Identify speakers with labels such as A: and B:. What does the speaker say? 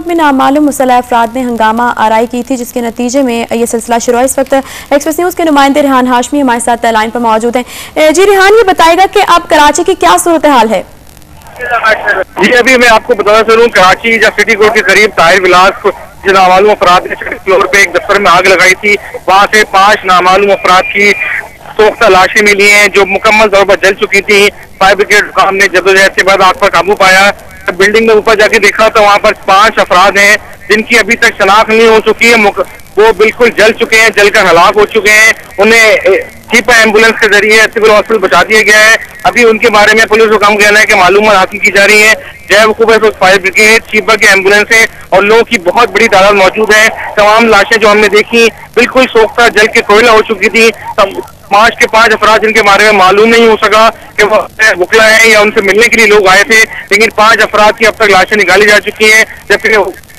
A: Coat में नामालूम मुसल्लह अफराद ने हंगामा आराई की थी, जिसके नतीजे में ये सिलसिला शुरू है। इस वक्त एक्सप्रेस न्यूज़ के नुमाइंदे रेहान हाशमी हमारे साथ लाइन पर मौजूद हैं। जी रेहान, ये बताएगा कि अब कराची की क्या सूरत हाल है?
B: जी अभी मैं आपको बताना चलूँ, कराची या सिटी कोर्ट के करीब ताहिर विलास जो नामालूम अफराद ने फ्लोर पे एक दफ्तर में आग लगाई थी, वहाँ से 5 नामालूम अफराद की सोख्ता लाशें मिली हैं जो मुकम्मल तौर पर जल चुकी थी। फायर ब्रिगेड हुकाम ने जदोजहद के बाद आग पर काबू पाया। बिल्डिंग में ऊपर जाके देखा तो वहाँ पर 5 अफराद हैं जिनकी अभी तक शनाख्त नहीं हो चुकी है। वो बिल्कुल जल चुके हैं, जलकर हलाक हो चुके हैं। उन्हें चीपा एम्बुलेंस के जरिए सिविल हॉस्पिटल पहुंचा दिया गया है। अभी उनके बारे में पुलिस को कम कहना है कि मालूमात हासिल की जा रही है। जैव फायर ब्रिगेड, चीपा की एम्बुलेंस है और लोगों की बहुत बड़ी तादाद मौजूद है। तमाम लाशें जो हमने देखी बिल्कुल सोख्ता जल के कोयला हो चुकी थी। 5 के 5 अफराद जिनके बारे में मालूम नहीं हो सका कि वो वकला है या उनसे मिलने के लिए लोग आए थे, लेकिन 5 अफराद की अब तक लाशें निकाली जा चुकी हैं, जबकि